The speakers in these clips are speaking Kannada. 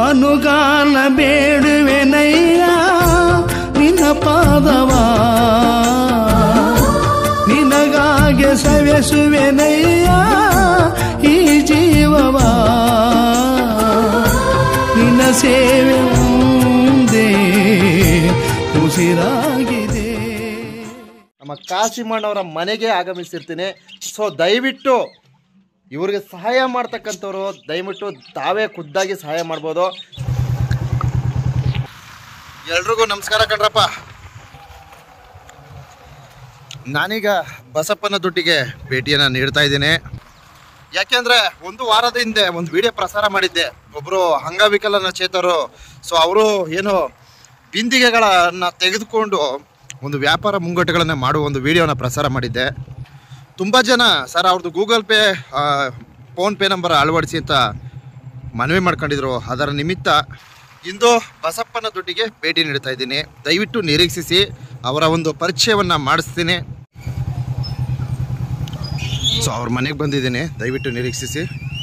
ಅನುಗಾಲ ಬೇಡುವೆನಯ್ಯ ನಿನ್ನ ಪಾದವ, ನಿನಗಾಗೆ ಸವೆಸುವೆನಯ್ಯ ಈ ಜೀವವ, ನಿನ್ನ ಸೇವೆ ಮುಂದೆ ಉಸಿರಾಗಿದೆ. ನಮ್ಮ ಕಾಸಿಮಣ್ಣವರ ಮನೆಗೆ ಆಗಮಿಸಿರ್ತೀನಿ. ಸೊ ದಯವಿಟ್ಟು ಇವ್ರಿಗೆ ಸಹಾಯ ಮಾಡ್ತಕ್ಕಂಥವ್ರು ದಯವಿಟ್ಟು ತಾವೇ ಖುದ್ದಾಗಿ ಸಹಾಯ ಮಾಡ್ಬೋದು. ಎಲ್ರಿಗೂ ನಮಸ್ಕಾರ ಕಣ್ರಪ್ಪ. ನಾನೀಗ ಬಸಪ್ಪನ ದುಡ್ಡಿಗೆ ಭೇಟಿಯನ್ನು ನೀಡ್ತಾ ಇದ್ದೀನಿ. ಯಾಕೆಂದರೆ ಒಂದು ವಾರದ ಹಿಂದೆ ಒಂದು ವಿಡಿಯೋ ಪ್ರಸಾರ ಮಾಡಿದ್ದೆ. ಒಬ್ಬರು ಅಂಗವಿಕಲನ ಚೇತರು, ಸೊ ಅವರು ಏನು ಬಿಂದಿಗೆಗಳನ್ನು ತೆಗೆದುಕೊಂಡು ಒಂದು ವ್ಯಾಪಾರ ಮುಂಗಟ್ಟುಗಳನ್ನು ಮಾಡುವ ಒಂದು ವಿಡಿಯೋನ ಪ್ರಸಾರ ಮಾಡಿದ್ದೆ. ತುಂಬ ಜನ ಸರ್ ಅವ್ರದ್ದು ಗೂಗಲ್ ಪೇ ಫೋನ್ಪೇ ನಂಬರ್ ಅಳವಡಿಸಿ ಅಂತ ಮನವಿ ಮಾಡ್ಕೊಂಡಿದ್ರು. ಅದರ ನಿಮಿತ್ತ ಇಂದು ಬಸಪ್ಪನ ದುಡ್ಡಿಗೆ ಭೇಟಿ ನೀಡ್ತಾ ಇದ್ದೀನಿ. ದಯವಿಟ್ಟು ನಿರೀಕ್ಷಿಸಿ, ಅವರ ಒಂದು ಪರಿಚಯವನ್ನು ಮಾಡಿಸ್ತೀನಿ. ಸೊ ಅವ್ರ ಮನೆಗೆ ಬಂದಿದ್ದೀನಿ, ದಯವಿಟ್ಟು ನಿರೀಕ್ಷಿಸಿ.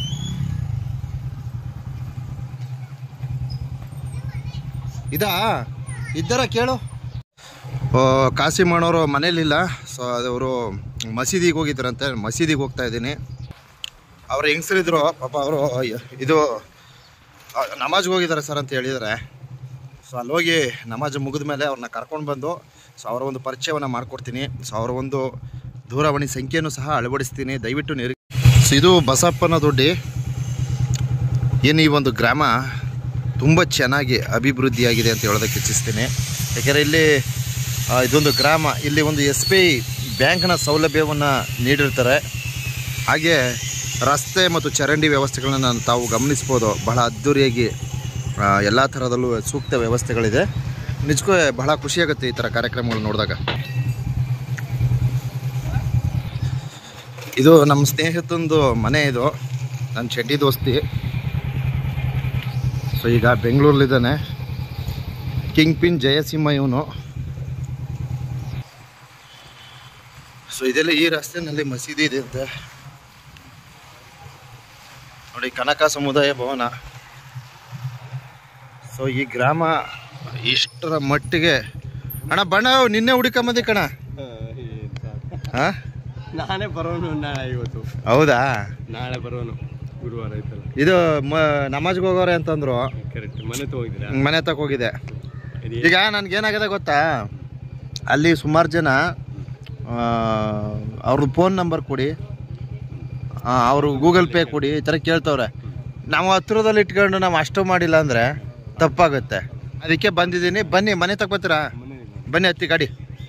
ಇದ್ದರ ಕೇಳು. ಕಾಸಿಮಣ್ಣವರು ಮನೇಲಿಲ್ಲ. ಸೊ ಅವರು ಮಸೀದಿಗೆ ಹೋಗಿದ್ದಾರಂತೆ, ಮಸೀದಿಗೆ ಹೋಗ್ತಾ ಇದ್ದೀನಿ. ಅವ್ರು ಹೆಂಗಸರಿದ್ರು ಪಾಪ, ಅವರು ಇದು ನಮಾಜ್ಗೆ ಹೋಗಿದ್ದಾರೆ ಸರ್ ಅಂತ ಹೇಳಿದ್ದಾರೆ. ಸೊ ಅಲ್ಲಿ ಹೋಗಿ ನಮಾಜ್ ಮುಗಿದ ಮೇಲೆ ಅವ್ರನ್ನ ಕರ್ಕೊಂಡು ಬಂದು ಸೊ ಅವರ ಒಂದು ಪರಿಚಯವನ್ನು ಮಾಡಿಕೊಡ್ತೀನಿ. ಸೊ ಅವರ ಒಂದು ದೂರವಾಣಿ ಸಂಖ್ಯೆಯನ್ನು ಸಹ ಅಳವಡಿಸ್ತೀನಿ, ದಯವಿಟ್ಟು ಸೊ ಇದು ಬಸಪ್ಪನ ದೊಡ್ಡಿ. ಏನು ಈ ಒಂದು ಗ್ರಾಮ ತುಂಬ ಚೆನ್ನಾಗಿ ಅಭಿವೃದ್ಧಿಯಾಗಿದೆ ಅಂತ ಹೇಳೋದಕ್ಕೆ ಇಚ್ಛಿಸ್ತೀನಿ. ಯಾಕೆಂದರೆ ಇಲ್ಲಿ ಇದೊಂದು ಗ್ರಾಮ, ಇಲ್ಲಿ ಒಂದು SBI ಬ್ಯಾಂಕ್ನ ಸೌಲಭ್ಯವನ್ನು ನೀಡಿರ್ತಾರೆ. ಹಾಗೆ ರಸ್ತೆ ಮತ್ತು ಚರಂಡಿ ವ್ಯವಸ್ಥೆಗಳನ್ನು ತಾವು ಗಮನಿಸ್ಬೋದು. ಬಹಳ ಅದ್ಧೂರಿಯಾಗಿ ಎಲ್ಲ ಥರದಲ್ಲೂ ಸೂಕ್ತ ವ್ಯವಸ್ಥೆಗಳಿದೆ. ನಿಜಕ್ಕೂ ಬಹಳ ಖುಷಿಯಾಗುತ್ತೆ ಈ ಥರ ಕಾರ್ಯಕ್ರಮಗಳು ನೋಡಿದಾಗ. ಇದು ನಮ್ಮ ಸ್ನೇಹಿತಂದು ಮನೆ, ಇದು ನನ್ನ ಚಡ್ಡಿ ದೋಸ್ತಿ. ಸೊ ಈಗ ಬೆಂಗಳೂರಲ್ಲಿದ್ದಾನೆ, ಕಿಂಗ್ ಪಿನ್ ಜಯಸಿಂಹ ಇವನು. ಸೊ ಇದೆಲ್ಲ ಈ ರಸ್ತೆಯಲ್ಲಿ ಮಸೀದಿ ಇದೆ ಅಂತೆ ನೋಡಿ, ಕನಕ ಸಮುದಾಯ ಭವನ. ಸೊ ಈ ಗ್ರಾಮ ಇಷ್ಟರ ಮಟ್ಟಿಗೆ ಅಣ್ಣ ಬಣ್ಣ ನಿನ್ನೆ ಹುಡುಕಂಬಂದಿ ಕಣ. ನಾನೇ ಬರೋನು ಇವತ್ತು. ಹೌದಾ? ನಾಳೆ ಬರೋನು, ಗುರುವಾರ ಐತಲ್ಲ. ಇದು ನಮಾಜ್ಗೆ ಹೋಗೋರೆ ಅಂತಂದ್ರು. ಕರೆಕ್ಟ್. ಮನೆ ತಕ ಹೋಗಿದೆ. ಈಗ ನನ್ಗೇನಾಗಿದೆ ಗೊತ್ತಾ, ಅಲ್ಲಿ ಸುಮಾರು ಜನ ಅವ್ರದ್ದು ಫೋನ್ ನಂಬರ್ ಕೊಡಿ, ಅವರು ಗೂಗಲ್ ಪೇ ಕೊಡಿ, ಈ ಥರ ಕೇಳ್ತವ್ರೆ. ನಾವು ಹತ್ರದಲ್ಲಿ ಇಟ್ಕೊಂಡು ನಾವು ಅಷ್ಟು ಮಾಡಿಲ್ಲ ಅಂದರೆ ತಪ್ಪಾಗುತ್ತೆ. ಅದಕ್ಕೆ ಬಂದಿದ್ದೀನಿ. ಬನ್ನಿ, ಮನೆ ತಗ ಬರ್ತೀರಾ? ಬನ್ನಿ, ಹತ್ತಿ ಗಾಡಿ.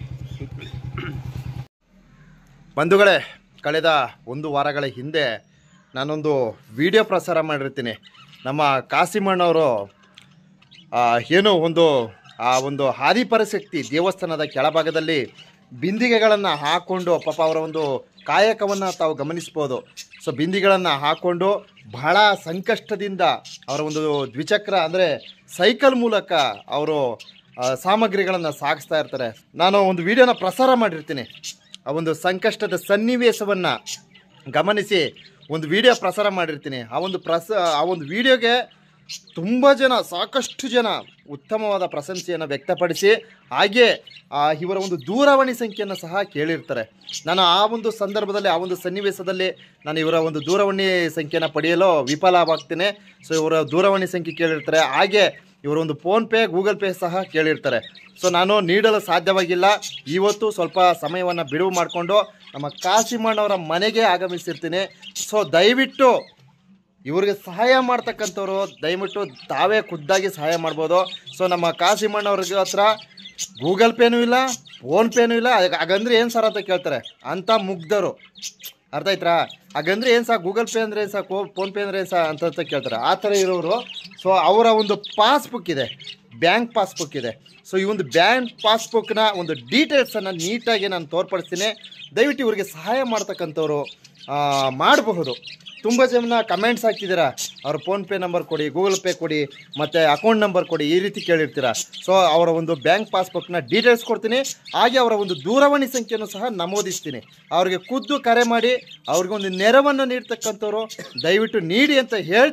ಬಂಧುಗಳೇ, ಕಳೆದ 1 ವಾರಗಳ ಹಿಂದೆ ನಾನೊಂದು ವಿಡಿಯೋ ಪ್ರಸಾರ ಮಾಡಿರ್ತೀನಿ. ನಮ್ಮ ಕಾಸಿಮಣ್ಣವರು ಏನು ಒಂದು ಆದಿಪರಾಶಕ್ತಿ ದೇವಸ್ಥಾನದ ಕೆಳಭಾಗದಲ್ಲಿ ಬಿಂದಿಗೆಗಳನ್ನು ಹಾಕ್ಕೊಂಡು ಪಾಪ ಅವರ ಒಂದು ಕಾಯಕವನ್ನು ತಾವು ಗಮನಿಸ್ಬೋದು. ಸೊ ಬಿಂದಿಗೆಗಳನ್ನು ಹಾಕ್ಕೊಂಡು ಬಹಳ ಸಂಕಷ್ಟದಿಂದ ಅವರ ಒಂದು ದ್ವಿಚಕ್ರ ಅಂದರೆ ಸೈಕಲ್ ಮೂಲಕ ಅವರು ಸಾಮಗ್ರಿಗಳನ್ನು ಸಾಗಿಸ್ತಾ ಇರ್ತಾರೆ. ನಾನು ಒಂದು ವಿಡಿಯೋನ ಪ್ರಸಾರ ಮಾಡಿರ್ತೀನಿ. ಆ ಒಂದು ಸಂಕಷ್ಟದ ಸನ್ನಿವೇಶವನ್ನು ಗಮನಿಸಿ ಒಂದು ವಿಡಿಯೋ ಪ್ರಸಾರ ಮಾಡಿರ್ತೀನಿ. ಆ ಒಂದು ವಿಡಿಯೋಗೆ ತುಂಬ ಜನ, ಸಾಕಷ್ಟು ಜನ ಉತ್ತಮವಾದ ಪ್ರಶಂಸೆಯನ್ನು ವ್ಯಕ್ತಪಡಿಸಿ ಹಾಗೆ ಇವರ ಒಂದು ದೂರವಾಣಿ ಸಂಖ್ಯೆಯನ್ನು ಸಹ ಕೇಳಿರ್ತಾರೆ. ನಾನು ಆ ಒಂದು ಸಂದರ್ಭದಲ್ಲಿ, ಆ ಒಂದು ಸನ್ನಿವೇಶದಲ್ಲಿ ನಾನು ಇವರ ಒಂದು ದೂರವಾಣಿ ಸಂಖ್ಯೆಯನ್ನು ಪಡೆಯಲು ವಿಫಲವಾಗ್ತೀನಿ. ಸೊ ಇವರ ದೂರವಾಣಿ ಸಂಖ್ಯೆ ಕೇಳಿರ್ತಾರೆ, ಹಾಗೆ ಇವರ ಒಂದು ಫೋನ್ಪೇ, ಗೂಗಲ್ ಪೇ ಸಹ ಕೇಳಿರ್ತಾರೆ. ಸೊ ನಾನು ನೀಡಲು ಸಾಧ್ಯವಾಗಿಲ್ಲ. ಇವತ್ತು ಸ್ವಲ್ಪ ಸಮಯವನ್ನು ಬಿಡುವು ಮಾಡಿಕೊಂಡು ನಮ್ಮ ಕಾಸಿಮಣ್ಣವರ ಮನೆಗೆ ಆಗಮಿಸಿರ್ತೀನಿ. ಸೊ ದಯವಿಟ್ಟು ಇವ್ರಿಗೆ ಸಹಾಯ ಮಾಡ್ತಕ್ಕಂಥವ್ರು ದಯವಿಟ್ಟು ತಾವೇ ಖುದ್ದಾಗಿ ಸಹಾಯ ಮಾಡ್ಬೋದು. ಸೊ ನಮ್ಮ ಕಾಸಿಮಣ್ಣವ್ರಿಗೆ ಹತ್ರ ಗೂಗಲ್ ಪೇನೂ ಇಲ್ಲ, ಫೋನ್ಪೇನೂ ಇಲ್ಲ. ಹಾಗಂದ್ರೆ ಏನು ಸರ್ ಅಂತ ಕೇಳ್ತಾರೆ, ಅಂಥ ಮುಗ್ಧರು. ಅರ್ಥ ಆಯ್ತಾ? ಹಾಗಂದ್ರೆ ಏನು ಸಹ ಗೂಗಲ್ ಪೇ ಅಂದರೆ ಏನು ಸಹ, ಫೋನ್ಪೇ ಅಂದರೆ ಏನು ಸಹ ಅಂತ ಕೇಳ್ತಾರೆ. ಆ ಥರ ಇರೋರು. ಸೊ ಅವರ ಒಂದು ಪಾಸ್ಬುಕ್ ಇದೆ, ಬ್ಯಾಂಕ್ ಪಾಸ್ಬುಕ್ ಇದೆ. ಸೊ ಈ ಒಂದು ಬ್ಯಾಂಕ್ ಪಾಸ್ಬುಕ್ನ ಒಂದು ಡೀಟೇಲ್ಸನ್ನು ನೀಟಾಗಿ ನಾನು ತೋರ್ಪಡಿಸ್ತೀನಿ. ದಯವಿಟ್ಟು ಇವ್ರಿಗೆ ಸಹಾಯ ಮಾಡ್ತಕ್ಕಂಥವ್ರು ಮಾಡಬಹುದು. ತುಂಬ ಜನ ಕಮೆಂಟ್ಸ್ ಹಾಕಿದ್ದೀರಾ, ಅವ್ರ ಫೋನ್ಪೇ ನಂಬರ್ ಕೊಡಿ, ಗೂಗಲ್ ಪೇ ಕೊಡಿ, ಮತ್ತು ಅಕೌಂಟ್ ನಂಬರ್ ಕೊಡಿ, ಈ ರೀತಿ ಕೇಳಿರ್ತೀರ. ಸೊ ಅವರ ಒಂದು ಬ್ಯಾಂಕ್ ಪಾಸ್ಬುಕ್ನ ಡೀಟೇಲ್ಸ್ ಕೊಡ್ತೀನಿ, ಹಾಗೆ ಅವರ ಒಂದು ದೂರವಾಣಿ ಸಂಖ್ಯೆಯನ್ನು ಸಹ ನಮೂದಿಸ್ತೀನಿ. ಅವ್ರಿಗೆ ಖುದ್ದು ಕರೆ ಮಾಡಿ ಅವ್ರಿಗೆ ಒಂದು ನೆರವನ್ನು ನೀಡ್ತಕ್ಕಂಥವ್ರು ದಯವಿಟ್ಟು ನೀಡಿ ಅಂತ ಹೇಳ್ತಾ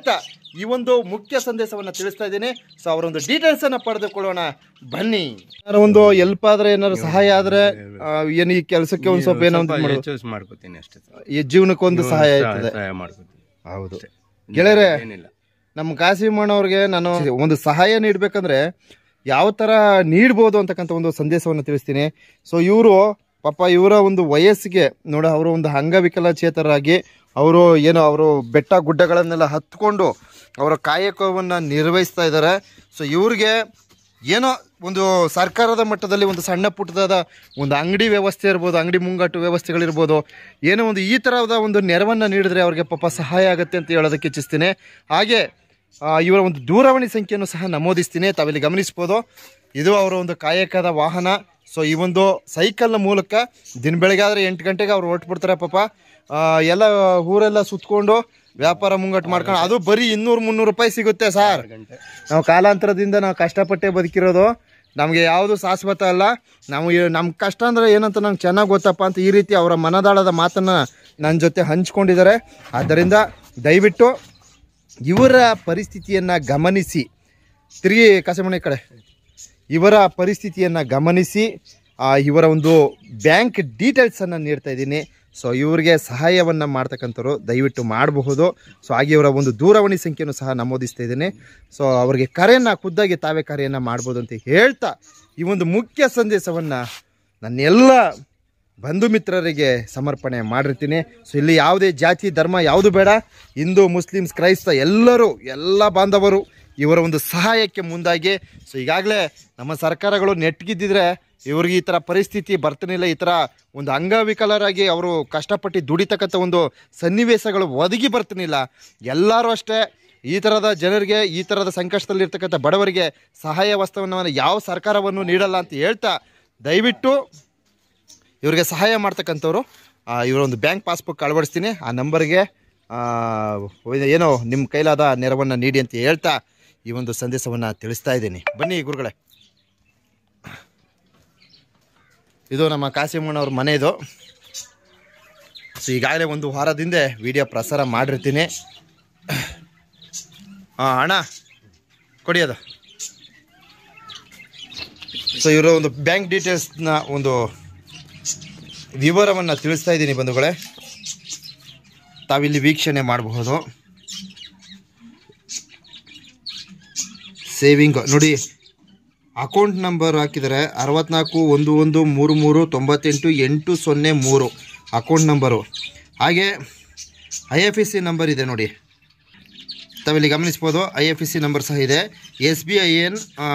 ಈ ಒಂದು ಮುಖ್ಯ ಸಂದೇಶವನ್ನು ತಿಳಿಸ್ತಾ ಇದ್ದೀನಿ. ಸೊ ಅವರೊಂದು ಡೀಟೇಲ್ಸನ್ನು ಪಡೆದುಕೊಳ್ಳೋಣ ಬನ್ನಿ. ಏನಾದ್ರು ಒಂದು ಹೆಲ್ಪ್ ಆದರೆ ಏನಾದ್ರು ಸಹಾಯ ಆದರೆ ಏನು ಈ ಕೆಲಸಕ್ಕೆ ಒಂದು ಸ್ವಲ್ಪ ಏನೋ ಚೂಸ್ ಮಾಡ್ಕೋತೀನಿ ಅಷ್ಟೇ. ಈ ಜೀವನಕ್ಕೊಂದು ಸಹಾಯ ಆಗ್ತದೆ. ಸಹಾಯ ಮಾಡ್ಕೋತೀನಿ. ಹೌದು ಗೆಳೆಯರೆ, ಏನಿಲ್ಲ. ನಮ್ಮ ಕಾಸಿಮಣ್ಣವ್ರಿಗೆ ನಾನು ಒಂದು ಸಹಾಯ ನೀಡಬೇಕಂದ್ರೆ ಯಾವ ಥರ ನೀಡ್ಬೋದು ಅಂತಕ್ಕಂಥ ಒಂದು ಸಂದೇಶವನ್ನು ತಿಳಿಸ್ತೀನಿ. ಸೊ ಇವರು ಪಾಪ ಇವರ ಒಂದು ವಯಸ್ಸಿಗೆ ನೋಡಿ, ಅವರು ಒಂದು ಅಂಗವಿಕಲಚೇತರಾಗಿ ಅವರು ಏನೋ ಅವರು ಬೆಟ್ಟ ಗುಡ್ಡಗಳನ್ನೆಲ್ಲ ಹತ್ಕೊಂಡು ಅವರ ಕಾಯಕವನ್ನು ನಿರ್ವಹಿಸ್ತಾ ಇದ್ದಾರೆ. ಸೊ ಇವ್ರಿಗೆ ಏನೋ ಒಂದು ಸರ್ಕಾರದ ಮಟ್ಟದಲ್ಲಿ ಒಂದು ಸಣ್ಣ ಪುಟ್ಟದಾದ ಒಂದು ಅಂಗಡಿ ವ್ಯವಸ್ಥೆ ಇರ್ಬೋದು, ಅಂಗಡಿ ಮುಂಗಟ್ಟು ವ್ಯವಸ್ಥೆಗಳಿರ್ಬೋದು, ಏನೋ ಒಂದು ಈ ಥರದ ಒಂದು ನೆರವನ್ನು ನೀಡಿದ್ರೆ ಅವ್ರಿಗೆ ಪಾಪ ಸಹಾಯ ಆಗುತ್ತೆ ಅಂತ ಹೇಳೋದಕ್ಕೆ ಇಚ್ಛಿಸ್ತೀನಿ. ಹಾಗೆ ಇವರ ಒಂದು ದೂರವಾಣಿ ಸಂಖ್ಯೆಯನ್ನು ಸಹ ನಮೂದಿಸ್ತೀನಿ. ತಾವಿಲ್ಲಿ ಗಮನಿಸ್ಬೋದು, ಇದು ಅವರ ಒಂದು ಕಾಯಕದ ವಾಹನ. ಸೊ ಈ ಒಂದು ಸೈಕಲ್ನ ಮೂಲಕ ದಿನ ಬೆಳಗ್ಗೆ ಆದರೆ 8 ಗಂಟೆಗೆ ಅವ್ರು ಹೊರಟ್ಬಿಡ್ತಾರೆ ಪಾಪ. ಎಲ್ಲ ಊರೆಲ್ಲ ಸುತ್ತಕೊಂಡು ವ್ಯಾಪಾರ ಮುಂಗಟ್ಟು ಮಾಡ್ಕೊಂಡು, ಅದು ಬರೀ 200-300 ರೂಪಾಯಿ ಸಿಗುತ್ತೆ ಸರ್. ನಾವು ಕಾಲಾಂತರದಿಂದ ನಾವು ಕಷ್ಟಪಟ್ಟೆ ಬದುಕಿರೋದು, ನಮಗೆ ಯಾವುದು ಶಾಶ್ವತ ಅಲ್ಲ. ನಮ್ಮ ಕಷ್ಟ ಅಂದರೆ ಏನಂತ ನಂಗೆ ಚೆನ್ನಾಗಿ ಗೊತ್ತಪ್ಪ ಅಂತ ಈ ರೀತಿ ಅವರ ಮನದಾಳದ ಮಾತನ್ನು ನನ್ನ ಜೊತೆ ಹಂಚ್ಕೊಂಡಿದ್ದಾರೆ. ಆದ್ದರಿಂದ ದಯವಿಟ್ಟು ಇವರ ಪರಿಸ್ಥಿತಿಯನ್ನು ಗಮನಿಸಿ, ತಿರುಗಿ ಕಾಸಿಮಣ್ಣ ಕಡೆ, ಇವರ ಪರಿಸ್ಥಿತಿಯನ್ನು ಗಮನಿಸಿ ಇವರ ಒಂದು ಬ್ಯಾಂಕ್ ಡೀಟೇಲ್ಸನ್ನು ನೀಡ್ತಾ ಇದ್ದೀನಿ. ಸೊ ಇವರಿಗೆ ಸಹಾಯವನ್ನು ಮಾಡ್ತಕ್ಕಂಥವ್ರು ದಯವಿಟ್ಟು ಮಾಡಬಹುದು. ಸೊ ಹಾಗೆ ಇವರ ಒಂದು ದೂರವಾಣಿ ಸಂಖ್ಯೆಯನ್ನು ಸಹ ನಮೂದಿಸ್ತಾ ಇದ್ದೀನಿ. ಸೊ ಅವರಿಗೆ ಕರೆಯನ್ನು ಖುದ್ದಾಗಿ ತಾವೇ ಕರೆಯನ್ನು ಮಾಡ್ಬೋದು ಅಂತ ಹೇಳ್ತಾ ಈ ಒಂದು ಮುಖ್ಯ ಸಂದೇಶವನ್ನು ನನ್ನೆಲ್ಲ ಬಂಧು ಮಿತ್ರರಿಗೆ ಸಮರ್ಪಣೆ ಮಾಡಿರ್ತೀನಿ. ಸೊ ಇಲ್ಲಿ ಯಾವುದೇ ಜಾತಿ ಧರ್ಮ ಯಾವುದು ಬೇಡ, ಹಿಂದೂ ಮುಸ್ಲಿಮ್ಸ್ ಕ್ರೈಸ್ತ ಎಲ್ಲ ಬಾಂಧವರು ಇವರ ಒಂದು ಸಹಾಯಕ್ಕೆ ಮುಂದಾಗಿ. ಸೊ ಈಗಾಗಲೇ ನಮ್ಮ ಸರ್ಕಾರಗಳು ನೆಟ್ಗಿದ್ದಿದ್ರೆ ಇವ್ರಿಗೆ ಈ ಥರ ಪರಿಸ್ಥಿತಿ ಬರ್ತಾನಿಲ್ಲ. ಈ ಥರ ಒಂದು ಅಂಗವಿಕಲರಾಗಿ ಅವರು ಕಷ್ಟಪಟ್ಟು ದುಡಿತಕ್ಕಂಥ ಒಂದು ಸನ್ನಿವೇಶಗಳು ಒದಗಿ ಬರ್ತಾನಿಲ್ಲ. ಎಲ್ಲರೂ ಅಷ್ಟೇ ಈ ಥರದ ಜನರಿಗೆ, ಈ ಥರದ ಸಂಕಷ್ಟದಲ್ಲಿರ್ತಕ್ಕಂಥ ಬಡವರಿಗೆ ಸಹಾಯ ವಸ್ತುವನ್ನು ಯಾವ ಸರ್ಕಾರವನ್ನು ನೀಡಲ್ಲ ಅಂತ ಹೇಳ್ತಾ, ದಯವಿಟ್ಟು ಇವರಿಗೆ ಸಹಾಯ ಮಾಡ್ತಕ್ಕಂಥವ್ರು ಇವರ ಒಂದು ಬ್ಯಾಂಕ್ ಪಾಸ್ಬುಕ್ ಅಳವಡಿಸ್ತೀನಿ. ಆ ನಂಬರ್ಗೆ ಏನೋ ನಿಮ್ಮ ಕೈಲಾದ ನೆರವನ್ನು ನೀಡಿ ಅಂತ ಹೇಳ್ತಾ ಈ ಒಂದು ಸಂದೇಶವನ್ನು ತಿಳಿಸ್ತಾ ಇದ್ದೀನಿ. ಬನ್ನಿ ಗುರುಗಳೇ, ಇದು ನಮ್ಮ ಕಾಸಿಮಣ್ಣವ್ರ ಮನೆ ಇದು. ಸೊ ಈಗಾಗಲೇ ಒಂದು ವಾರದಿಂದ ವಿಡಿಯೋ ಪ್ರಸಾರ ಮಾಡಿರ್ತೀನಿ. ಅಣ್ಣ ಕೊಡಿ ಅದು. ಸೊ ಇವರ ಒಂದು ಬ್ಯಾಂಕ್ ಡೀಟೇಲ್ಸ್ನ ಒಂದು ವಿವರವನ್ನು ತಿಳಿಸ್ತಾ ಇದ್ದೀನಿ ಬಂಧುಗಳೇ, ತಾವಿಲ್ಲಿ ವೀಕ್ಷಣೆ ಮಾಡಬಹುದು. ಸೇವಿಂಗ್ ನೋಡಿ, ಅಕೌಂಟ್ ನಂಬರ್ ಹಾಕಿದರೆ 641133980803 ಅಕೌಂಟ್ ನಂಬರು. ಹಾಗೆ IFSC ನಂಬರ್ ಇದೆ ನೋಡಿ, ತಾವಿಲ್ಲಿ ಗಮನಿಸ್ಬೋದು. IFSC ನಂಬರ್ ಸಹ ಇದೆ. SBIN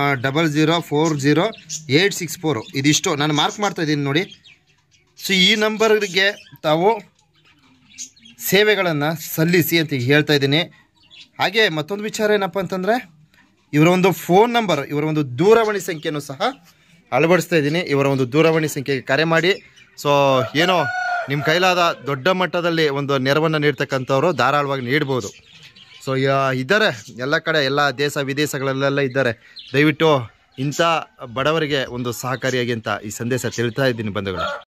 00400864 ಇದಿಷ್ಟು ನಾನು ಮಾರ್ಕ್ ಮಾಡ್ತಾ ಇದ್ದೀನಿ ನೋಡಿ. ಸೊ ಈ ನಂಬರ್ಗೆ ತಾವು ಸೇವೆಗಳನ್ನು ಸಲ್ಲಿಸಿ ಅಂತ ಹೇಳ್ತಾ ಇದ್ದೀನಿ. ಹಾಗೆ ಮತ್ತೊಂದು ವಿಚಾರ ಏನಪ್ಪ ಅಂತಂದರೆ, ಇವರ ಒಂದು ಫೋನ್ ನಂಬರ್, ಇವರ ಒಂದು ದೂರವಾಣಿ ಸಂಖ್ಯೆಯನ್ನು ಸಹ ಅಳವಡಿಸ್ತಾ ಇದ್ದೀನಿ. ಇವರ ಒಂದು ದೂರವಾಣಿ ಸಂಖ್ಯೆಗೆ ಕರೆ ಮಾಡಿ. ಸೊ ಏನೋ ನಿಮ್ಮ ಕೈಲಾದ ದೊಡ್ಡ ಮಟ್ಟದಲ್ಲಿ ಒಂದು ನೆರವನ್ನು ನೀಡ್ತಕ್ಕಂಥವ್ರು ಧಾರಾಳವಾಗಿ ನೀಡ್ಬೋದು. ಸೊ ಇದ್ದಾರೆ ಎಲ್ಲ ಕಡೆ, ಎಲ್ಲ ದೇಶ ವಿದೇಶಗಳಲ್ಲೆಲ್ಲ ಇದ್ದಾರೆ. ದಯವಿಟ್ಟು ಇಂಥ ಬಡವರಿಗೆ ಒಂದು ಸಹಕಾರಿಯಾಗಿ ಅಂತ ಈ ಸಂದೇಶ ತಿಳಿಸ್ತಾ ಇದ್ದೀನಿ ಬಂಧುಗಳು.